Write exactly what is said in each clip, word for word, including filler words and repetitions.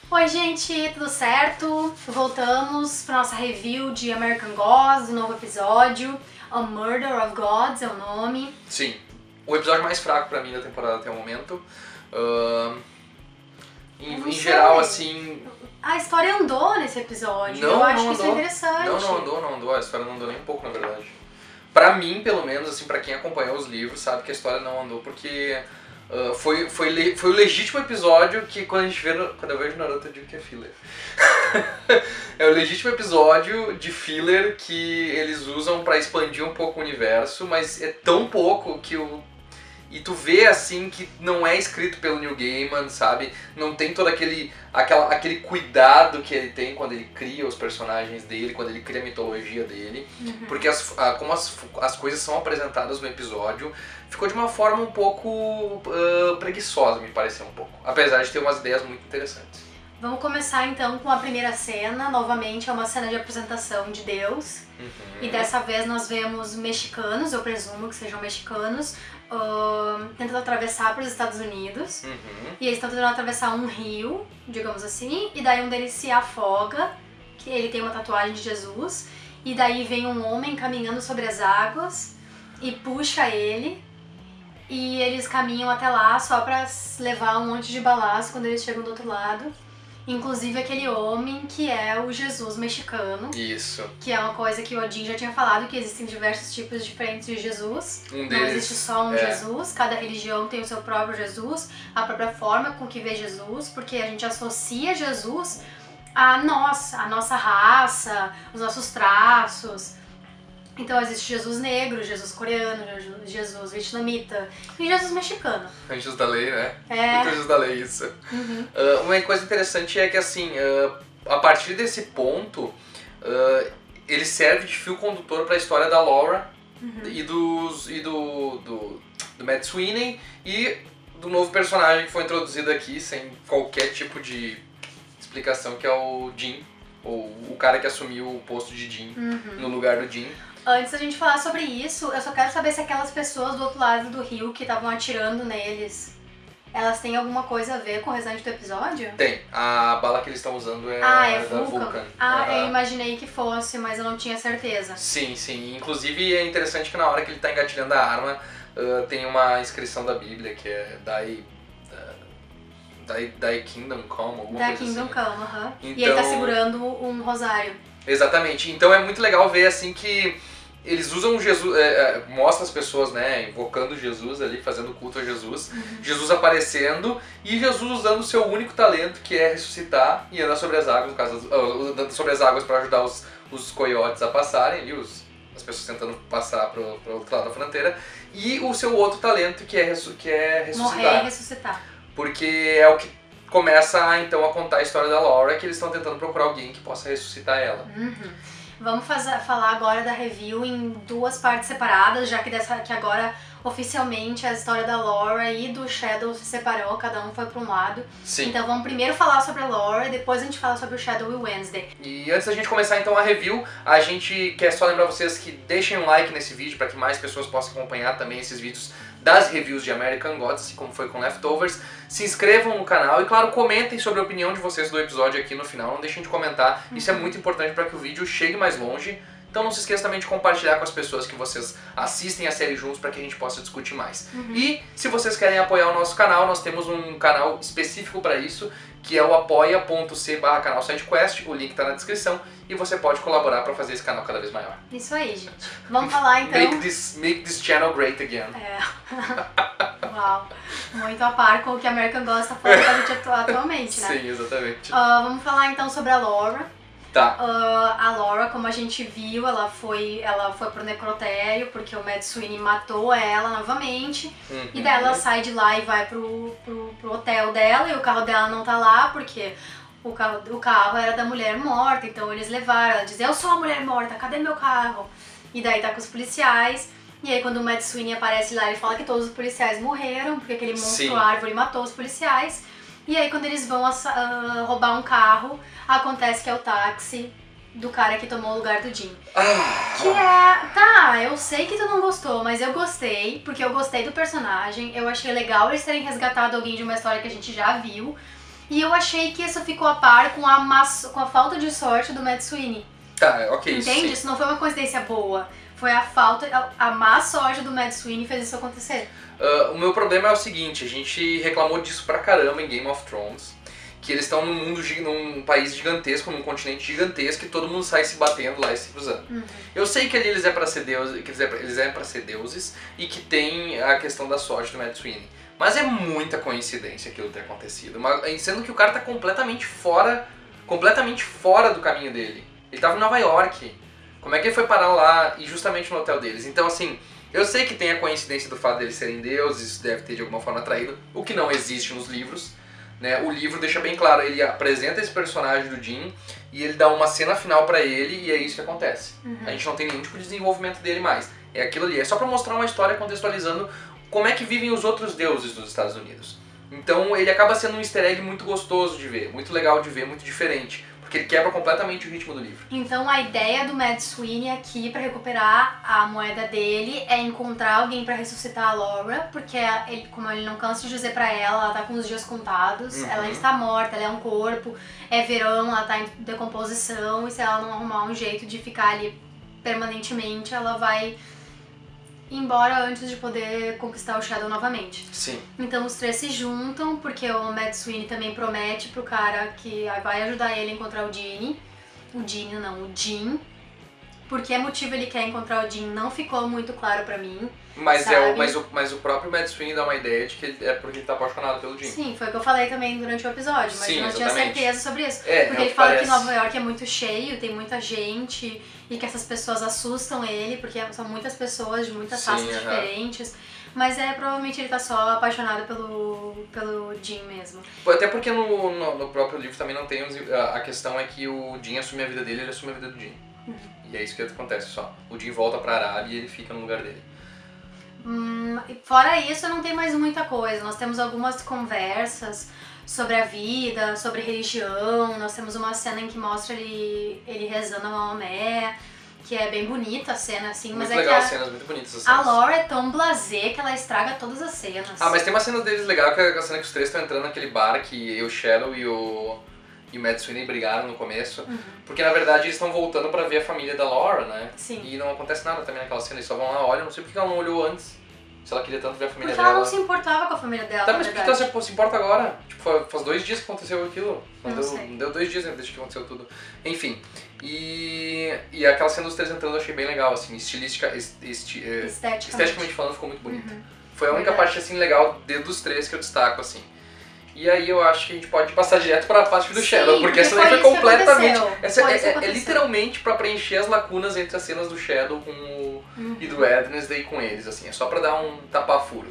Oi gente, tudo certo? Voltamos para nossa review de American Gods, novo episódio, A Murder of Gods é o nome. Sim, o episódio mais fraco pra mim da temporada até o momento. Uh, em, em geral, assim... A história andou nesse episódio, não, eu acho não que andou. isso é interessante. Não, não andou, não andou, a história não andou nem um pouco, na verdade. Pra mim, pelo menos, assim, pra quem acompanhou os livros, sabe que a história não andou, porque... Uh, foi, foi, foi o legítimo episódio que quando a gente vê, no, quando eu vejo Naruto eu digo que é filler. É o legítimo episódio de filler que eles usam pra expandir um pouco o universo, mas é tão pouco que o... E tu vê assim que não é escrito pelo Neil Gaiman, sabe? Não tem todo aquele, aquela, aquele cuidado que ele tem quando ele cria os personagens dele, quando ele cria a mitologia dele. Uhum. Porque as, como as, as coisas são apresentadas no episódio, ficou de uma forma um pouco uh, preguiçosa, me pareceu um pouco. Apesar de ter umas ideias muito interessantes. Vamos começar então com a primeira cena, novamente é uma cena de apresentação de Deus. Uhum. E dessa vez nós vemos mexicanos, eu presumo que sejam mexicanos, uh, tentando atravessar para os Estados Unidos. Uhum. E eles estão tentando atravessar um rio, digamos assim, e daí um deles se afoga, que ele tem uma tatuagem de Jesus, e daí vem um homem caminhando sobre as águas e puxa ele. E eles caminham até lá só para levar um monte de balaço quando eles chegam do outro lado. Inclusive aquele homem que é o Jesus mexicano. Isso. Que é uma coisa que o Odin já tinha falado, que existem diversos tipos diferentes de Jesus. Um Não deles, existe só um é. Jesus, cada religião tem o seu próprio Jesus, a própria forma com que vê Jesus, porque a gente associa Jesus à nossa, à nossa raça, os nossos traços. Então existe Jesus negro, Jesus coreano, Jesus vietnamita e Jesus mexicano. Anjos da lei, né? É. Muito Anjos da lei, isso. Uhum. Uh, uma coisa interessante é que, assim, uh, a partir desse ponto, uh, ele serve de fio condutor para a história da Laura uhum. e, dos, e do, do, do Matt Sweeney e do novo personagem que foi introduzido aqui sem qualquer tipo de explicação, que é o Jim, ou o cara que assumiu o posto de Jim uhum. no lugar do Jim. Antes da gente falar sobre isso, eu só quero saber se aquelas pessoas do outro lado do rio que estavam atirando neles, elas têm alguma coisa a ver com o restante do episódio? Tem. A bala que eles estão usando é, ah, é da Vulcan. Vulcan. Ah, uhum. eu imaginei que fosse, mas eu não tinha certeza. Sim, sim. Inclusive é interessante que na hora que ele está engatilhando a arma, uh, tem uma inscrição da Bíblia que é Thy, Thy, Thy Kingdom Come, alguma Thy coisa Kingdom assim. Come, aham. Uhum. Então... E ele tá segurando um rosário. Exatamente. Então é muito legal ver assim que eles usam Jesus, é, é, mostra as pessoas, né, invocando Jesus ali, fazendo culto a Jesus, uhum. Jesus aparecendo e Jesus usando o seu único talento, que é ressuscitar e andar sobre as águas, no caso, andando sobre as águas para ajudar os, os coiotes a passarem ali, os, as pessoas tentando passar para o outro lado da fronteira, e o seu outro talento, que é, que é ressuscitar. Morrer e ressuscitar. Porque é o que começa então a contar a história da Laura, que eles estão tentando procurar alguém que possa ressuscitar ela. Uhum. Vamos fazer, falar agora da review em duas partes separadas, já que, dessa, que agora oficialmente a história da Laura e do Shadow se separou, cada um foi para um lado. Sim. Então vamos primeiro falar sobre a Laura e depois a gente fala sobre o Shadow e o Wednesday. E antes da gente começar então a review, a gente quer só lembrar vocês que deixem um like nesse vídeo para que mais pessoas possam acompanhar também esses vídeos das reviews de American Gods, assim como foi com Leftovers. Se inscrevam no canal e, claro, comentem sobre a opinião de vocês do episódio aqui no final. Não deixem de comentar, uhum. Isso é muito importante para que o vídeo chegue mais longe. Então não se esqueça também de compartilhar com as pessoas que vocês assistem a série juntos para que a gente possa discutir mais. Uhum. E se vocês querem apoiar o nosso canal, nós temos um canal específico para isso, que é o apoia.c barra canal SideQuest, o link está na descrição, e você pode colaborar para fazer esse canal cada vez maior. Isso aí, gente. Vamos falar então... Make this, make this channel great again. É. Uau. Muito a par com o que a American Gods está falando pra gente atualmente, né? Sim, exatamente. Uh, vamos falar então sobre a Laura. Tá. Uh, a Laura, como a gente viu, ela foi, ela foi pro necrotério porque o Matt Sweeney matou ela novamente. Uhum. E daí ela sai de lá e vai pro, pro, pro hotel dela e o carro dela não tá lá porque o carro, o carro era da mulher morta, então eles levaram. Ela diz, eu sou a mulher morta, cadê meu carro? E daí tá com os policiais. E aí quando o Matt Sweeney aparece lá, ele fala que todos os policiais morreram porque aquele monstro Sim. árvore matou os policiais. E aí quando eles vão uh, roubar um carro, acontece que é o táxi do cara que tomou o lugar do Jim. Ah. Que é... Tá, eu sei que tu não gostou, mas eu gostei, porque eu gostei do personagem. Eu achei legal eles terem resgatado alguém de uma história que a gente já viu. E eu achei que isso ficou a par com a, maço, com a falta de sorte do Matt Sweeney. Tá, ok. Entende? Sim. Isso não foi uma coincidência boa. Foi a falta, a, a má sorte do Matt Sweeney fez isso acontecer. Uh, o meu problema é o seguinte, a gente reclamou disso pra caramba em Game of Thrones. Que eles estão num mundo, num país gigantesco, num continente gigantesco, e todo mundo sai se batendo lá e se cruzando. Uhum. Eu sei que ali eles é para ser deuses, que eles é pra, eles é para ser deuses e que tem a questão da sorte do Matt Sweeney. Mas é muita coincidência aquilo ter acontecido, mas, sendo que o cara tá completamente fora, completamente fora do caminho dele. Ele tava em Nova York. Como é que ele foi parar lá e justamente no hotel deles? Então assim, eu sei que tem a coincidência do fato deles serem deuses, isso deve ter de alguma forma atraído, o que não existe nos livros. Né? O livro deixa bem claro, ele apresenta esse personagem do Jim e ele dá uma cena final pra ele e é isso que acontece. Uhum. A gente não tem nenhum tipo de desenvolvimento dele mais. É aquilo ali, é só pra mostrar uma história contextualizando como é que vivem os outros deuses dos Estados Unidos. Então ele acaba sendo um easter egg muito gostoso de ver, muito legal de ver, muito diferente. Porque ele quebra completamente o ritmo do livro. Então a ideia do Matt Sweeney aqui pra recuperar a moeda dele é encontrar alguém pra ressuscitar a Laura, porque ele, como ele não cansa de dizer pra ela, ela tá com os dias contados, uhum. ela está morta, ela é um corpo, é verão, ela tá em decomposição, e se ela não arrumar um jeito de ficar ali permanentemente, ela vai embora antes de poder conquistar o Shadow novamente. Sim. Então os três se juntam, porque o Matt Sweeney também promete pro cara que vai ajudar ele a encontrar o Ginny. O Ginny não, o Jim. Por que motivo ele quer encontrar o Jim não ficou muito claro pra mim. Mas, sabe? é o, mas, o, mas o próprio Matt Sweeney dá uma ideia de que ele é porque ele tá apaixonado pelo Jim. Sim, foi o que eu falei também durante o episódio, mas Sim, eu não exatamente. tinha certeza sobre isso. É, porque é ele fala parece... que Nova York é muito cheio, tem muita gente, e que essas pessoas assustam ele, porque são muitas pessoas de muitas Sim, raças uh-huh. diferentes. Mas é, provavelmente ele tá só apaixonado pelo, pelo Jim mesmo. Até porque no, no, no próprio livro também não tem... A, a questão é que o Jim assume a vida dele, ele assume a vida do Jim. Uhum. E é isso que acontece só. O Jim volta pra Arábia e ele fica no lugar dele. Hum, fora isso, não tem mais muita coisa. Nós temos algumas conversas sobre a vida, sobre religião. Nós temos uma cena em que mostra ele, ele rezando a Maomé, que é bem bonita a cena, assim. Muito mas legal é as que cenas, muito bonitas as a, cenas. a Laura é tão blasé que ela estraga todas as cenas. Ah, mas tem uma cena deles legal, que é a cena que os três estão entrando naquele bar que o Shadow e o... e o Matt Sweeney brigaram no começo, uhum. porque na verdade eles estão voltando pra ver a família da Laura, né? Sim. E não acontece nada também naquela cena, eles só vão lá, olham, não sei porque ela não olhou antes, se ela queria tanto ver a família porque dela. Porque ela não se importava com a família dela, Tá, na mas por verdade. que ela se importa agora? Tipo, faz dois dias que aconteceu aquilo, não, não deu, sei. deu dois dias desde que aconteceu tudo. Enfim, e, e aquela cena dos três entrando eu achei bem legal, assim, estilística, esti, esteticamente. esteticamente falando ficou muito bonita. Uhum. Foi a única Verdade. parte, assim, legal de, dos três que eu destaco, assim. E aí eu acho que a gente pode passar direto para a parte do Sim, Shadow, porque essa daí foi foi isso que completamente... aconteceu. Essa Foi é, isso que é, é aconteceu. literalmente para preencher as lacunas entre as cenas do Shadow com o, Uhum. e do Wednesday com eles, assim. É só para dar um tapa-furo.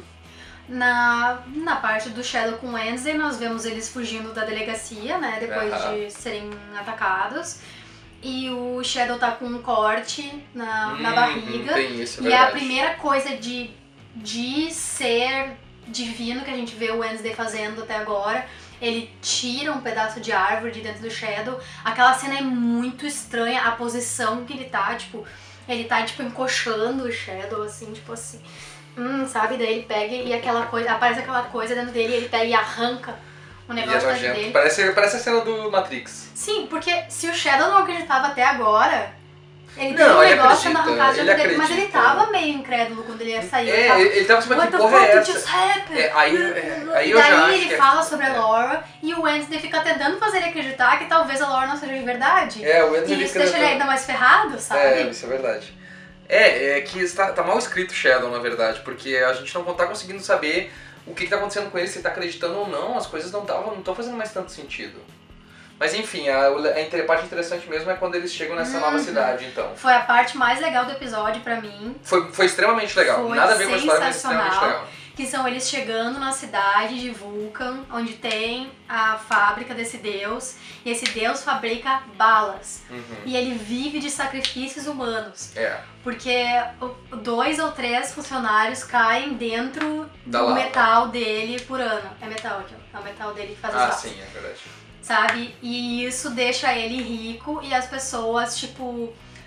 Na, na parte do Shadow com o Wednesday, nós vemos eles fugindo da delegacia, né, depois Aham. de serem atacados. E o Shadow tá com um corte na, na Hum, barriga. Tem isso, é e é verdade. a primeira coisa de, de ser divino que a gente vê o Wednesday fazendo até agora. Ele tira um pedaço de árvore de dentro do Shadow. Aquela cena é muito estranha, a posição que ele tá, tipo... Ele tá, tipo, encoxando o Shadow, assim, tipo assim... Hum, sabe? Daí ele pega e aquela coisa... Aparece aquela coisa dentro dele, ele pega e arranca o E é negócio nojento. dele. Parece, parece a cena do Matrix. Sim, porque se o Shadow não acreditava até agora... Ele Não, teve um ele negócio acredita, sendo arrancado de ele dentro dele, mas ele acredita. tava meio incrédulo quando ele ia sair. É, ele tava, ele, ele tava assim, mas What que the porra é fuck essa? just happened? É, aí, é, aí E eu já daí acho ele que é- fala sobre a é. Laura e o Wednesday fica tentando fazer ele acreditar que talvez a Laura não seja de verdade. É, o Wednesday E isso fica deixa ele tentando- ainda mais ferrado, sabe? É, isso é verdade. É, é que está, tá mal escrito Shadow, na verdade, porque a gente não tá conseguindo saber o que, que tá acontecendo com ele, se ele tá acreditando ou não, as coisas não estão não tão fazendo mais tanto sentido. Mas enfim, a, a inter- parte interessante mesmo é quando eles chegam nessa Uhum. nova cidade, então. Foi a parte mais legal do episódio pra mim, Foi, foi extremamente legal, Foi nada a ver com a história, mas sensacional. extremamente legal. que são eles chegando na cidade de Vulcan, onde tem a fábrica desse deus, e esse deus fabrica balas. Uhum. E ele vive de sacrifícios humanos. É. Porque o- dois ou três funcionários caem dentro Da do lava. metal dele por ano. É metal aqui, ó. É o metal dele que faz as Ah, balas. sim, é verdade. Sabe? E isso deixa ele rico e as pessoas, tipo,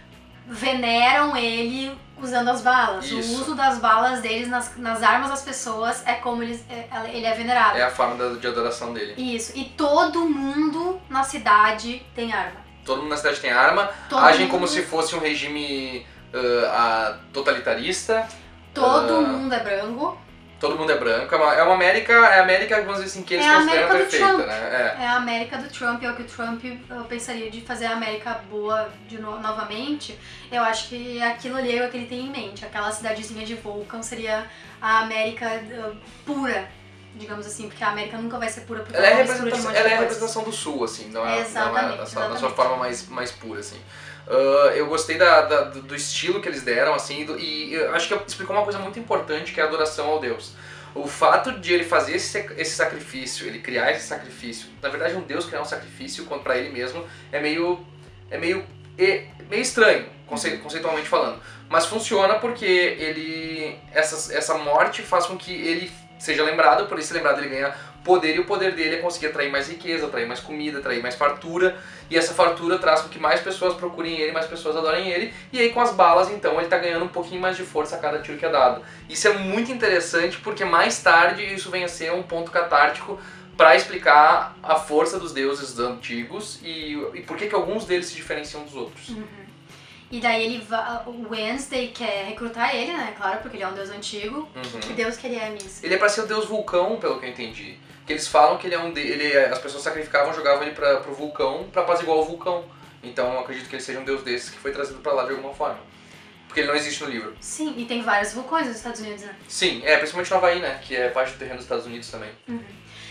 veneram ele usando as balas. Isso. O uso das balas deles nas, nas armas das pessoas é como eles, é, ele é venerado. É a forma de adoração dele. Isso. E todo mundo na cidade tem arma. Todo mundo na cidade tem arma, Todo agem mundo... como se fosse um regime uh, a, totalitarista. Todo uh, mundo é branco. Todo mundo é branco. É uma, é uma América, é a América, vamos dizer assim, que eles É a consideram América do perfeita, Trump. né? É. É a América do Trump, é o que o Trump eu pensaria de fazer a América boa de no, novamente. Eu acho que aquilo ali é o que ele tem em mente. Aquela cidadezinha de Vulcan seria a América uh, pura, digamos assim, porque a América nunca vai ser pura porque Ela é a uma mistura de representação, um monte ela de é a coisas. representação do Sul, assim, não é, Exatamente, não é na, sua, na sua exatamente. forma mais, mais pura, assim. Uh, eu gostei da, da, do estilo que eles deram, assim, do, e eu acho que explicou uma coisa muito importante, que é a adoração ao Deus. O fato de ele fazer esse, esse sacrifício, ele criar esse sacrifício, na verdade um Deus criar um sacrifício para ele mesmo, é meio, é meio, é meio estranho, conce, conceitualmente falando. Mas funciona porque ele, essa, essa morte faz com que ele seja lembrado, por isso lembrado ele ganha poder, e o poder dele é conseguir atrair mais riqueza, atrair mais comida, atrair mais fartura, e essa fartura traz com que mais pessoas procurem ele, mais pessoas adorem ele, e aí com as balas então ele tá ganhando um pouquinho mais de força a cada tiro que é dado. Isso é muito interessante porque mais tarde isso vem a ser um ponto catártico para explicar a força dos deuses antigos e, e por que que alguns deles se diferenciam dos outros. Uhum. E daí ele va... o Wednesday quer recrutar ele, né? Claro, porque ele é um deus antigo. Uhum. Que deus que ele é, Miss? Ele é pra ser o deus vulcão, pelo que eu entendi. Que eles falam que ele é um de... ele as pessoas sacrificavam, jogavam ele pra, pro vulcão pra apaziguar o vulcão. Então eu acredito que ele seja um deus desses que foi trazido pra lá de alguma forma. Porque ele não existe no livro. Sim, e tem vários vulcões nos Estados Unidos, né? Sim, é, principalmente no Havaí, né? Que é parte do terreno dos Estados Unidos também. Uhum.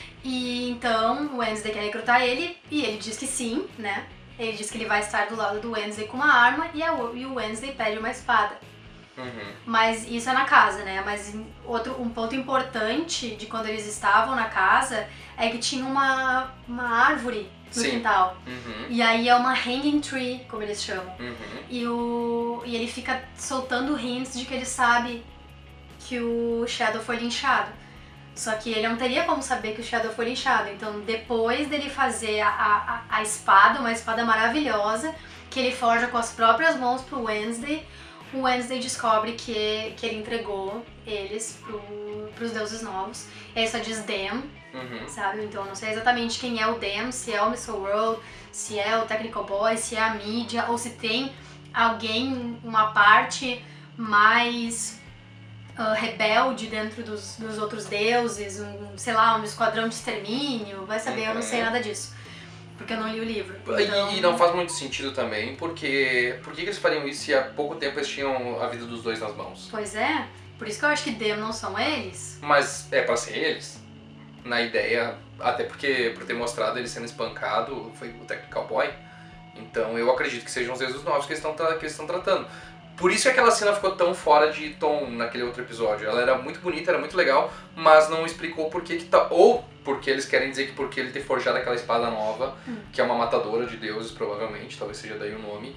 E então o Wednesday quer recrutar ele e ele diz que sim, né? Ele diz que ele vai estar do lado do Wednesday com uma arma e, a, e o Wednesday pede uma espada. Uhum. Mas isso é na casa, né? Mas outro, um ponto importante de quando eles estavam na casa é que tinha uma, uma árvore no Sim. quintal. Uhum. E aí é uma hanging tree, como eles chamam. Uhum. E, o, e ele fica soltando hints de que ele sabe que o Shadow foi linchado. Só que ele não teria como saber que o Shadow foi linchado. Então, depois dele fazer a, a, a espada, uma espada maravilhosa, que ele forja com as próprias mãos pro Wednesday, o Wednesday descobre que, que ele entregou eles pro, pros deuses novos. Ele só diz them, Uhum. sabe? Então, eu não sei exatamente quem é o them, se é o mister World, se é o Technical Boy, se é a mídia, ou se tem alguém, uma parte mais... Uh, rebelde dentro dos, dos outros deuses, um, sei lá, um esquadrão de extermínio, vai saber, eu não sei nada disso, porque eu não li o livro. Então... E, e não faz muito sentido também, porque por que, que eles fariam isso se há pouco tempo eles tinham a vida dos dois nas mãos? Pois é, por isso que eu acho que Dem não são eles. Mas é pra ser eles, na ideia, até porque por ter mostrado ele sendo espancado, foi o Technical Boy, então eu acredito que sejam os deuses novos que eles estão que eles estão tratando. Por isso que aquela cena ficou tão fora de tom naquele outro episódio. Ela era muito bonita, era muito legal, mas não explicou por que que tá... Ou porque eles querem dizer que porque ele ter forjado aquela espada nova, hum. que é uma matadora de deuses, provavelmente, talvez seja daí o nome,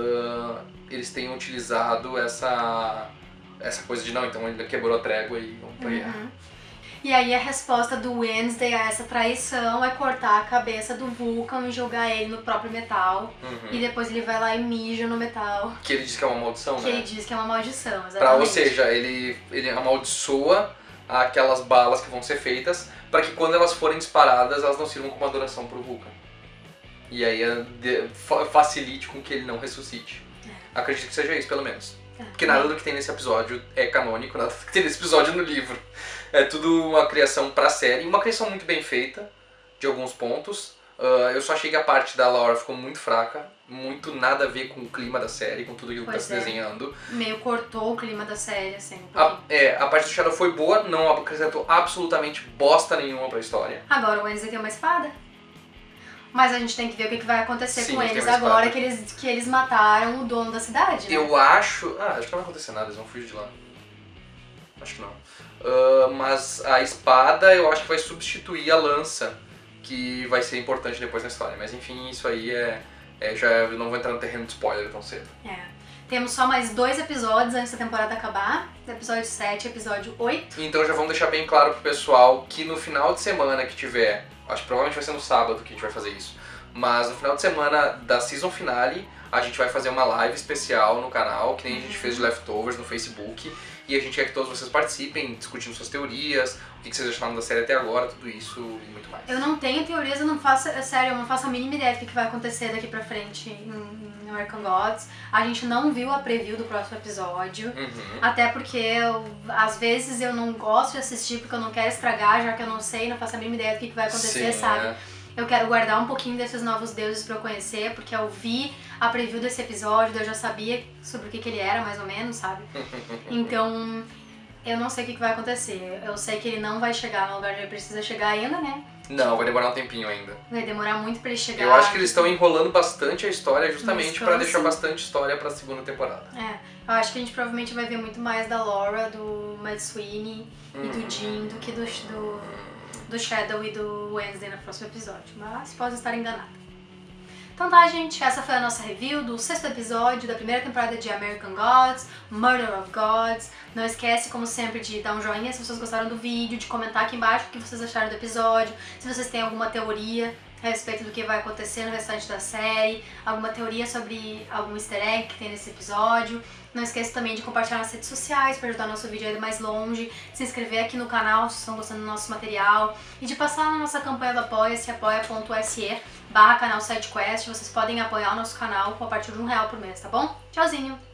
uh, eles tenham utilizado essa, essa coisa de não, então ele quebrou a trégua e vamos pra guerra. Uhum. E aí a resposta do Wednesday a essa traição é cortar a cabeça do Vulcan e jogar ele no próprio metal. Uhum. E depois ele vai lá e mija no metal. Que ele diz que é uma maldição, que né? Que ele diz que é uma maldição, exatamente. Pra, ou seja, ele, ele amaldiçoa aquelas balas que vão ser feitas para que quando elas forem disparadas, elas não sirvam como adoração pro Vulcan. E aí facilite com que ele não ressuscite. É. Acredito que seja isso, pelo menos. É. Porque nada do que tem nesse episódio é canônico, nada do que tem nesse episódio no livro. É tudo uma criação pra série, uma criação muito bem feita, de alguns pontos. Uh, eu só achei que a parte da Laura ficou muito fraca, muito nada a ver com o clima da série, com tudo aquilo que tá se desenhando. Meio cortou o clima da série, assim. Um a, é, a parte do Shadow foi boa, não acrescentou absolutamente bosta nenhuma pra história. Agora o Wednesday tem uma espada. Mas a gente tem que ver o que, que vai acontecer Sim, com eles agora que eles, que eles mataram o dono da cidade, né? Eu acho... Ah, acho que não vai acontecer nada, eles vão fugir de lá. Acho que não. Uh, mas a espada eu acho que vai substituir a lança, que vai ser importante depois na história. Mas enfim, isso aí é, é já eu não vou entrar no terreno de spoiler tão cedo. É. Temos só mais dois episódios antes da temporada acabar, episódio sete e episódio oito. Então já vamos deixar bem claro pro pessoal que no final de semana que tiver, acho que provavelmente vai ser no sábado que a gente vai fazer isso, Mas no final de semana da season finale, a gente vai fazer uma live especial no canal, que nem a gente fez de Leftovers no Facebook. E a gente quer que todos vocês participem, discutindo suas teorias, o que vocês acharam da série até agora, tudo isso e muito mais. Eu não tenho teorias, eu não faço, é sério, eu não faço a mínima ideia do que vai acontecer daqui pra frente em, em American Gods. A gente não viu a preview do próximo episódio, Uhum. até porque eu, às vezes eu não gosto de assistir porque eu não quero estragar, já que eu não sei, não faço a mínima ideia do que vai acontecer, Sim, sabe? é. Eu quero guardar um pouquinho desses novos deuses pra eu conhecer, porque eu vi a preview desse episódio, eu já sabia sobre o que, que ele era, mais ou menos, sabe? Então, eu não sei o que, que vai acontecer. Eu sei que ele não vai chegar no lugar onde ele precisa chegar ainda, né? Não, vai demorar um tempinho ainda. Vai demorar muito pra ele chegar. Eu acho que eles estão enrolando bastante a história justamente Estão, pra deixar sim. bastante história pra segunda temporada. É, eu acho que a gente provavelmente vai ver muito mais da Laura, do Matt Sweeney e Uhum. do Jim do que do, do, do Shadow e do Wednesday no próximo episódio. Mas posso estar enganada. Então tá, gente, essa foi a nossa review do sexto episódio da primeira temporada de American Gods, Murder of Gods. Não esquece, como sempre, de dar um joinha se vocês gostaram do vídeo, de comentar aqui embaixo o que vocês acharam do episódio, se vocês têm alguma teoria a respeito do que vai acontecer no restante da série, alguma teoria sobre algum easter egg que tem nesse episódio. Não esqueça também de compartilhar nas redes sociais para ajudar nosso vídeo a ir mais longe, de se inscrever aqui no canal se vocês estão gostando do nosso material e de passar na nossa campanha do Apoia-se, apoia.se barra canal SideQuest. Vocês podem apoiar o nosso canal a partir de um real por mês, tá bom? Tchauzinho!